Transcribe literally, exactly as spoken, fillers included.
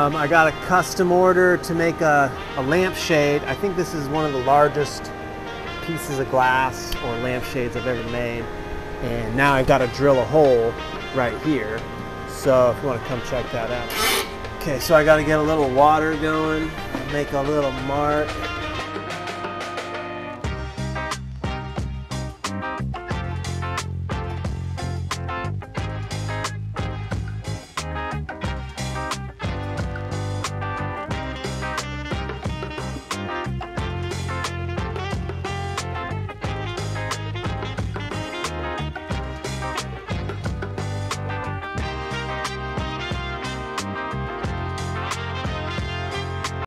Um, I got a custom order to make a, a lampshade. I think this is one of the largest pieces of glass or lampshades I've ever made. And now I've got to drill a hole right here. So if you want to come check that out. Okay, so I got to get a little water going, make a little mark.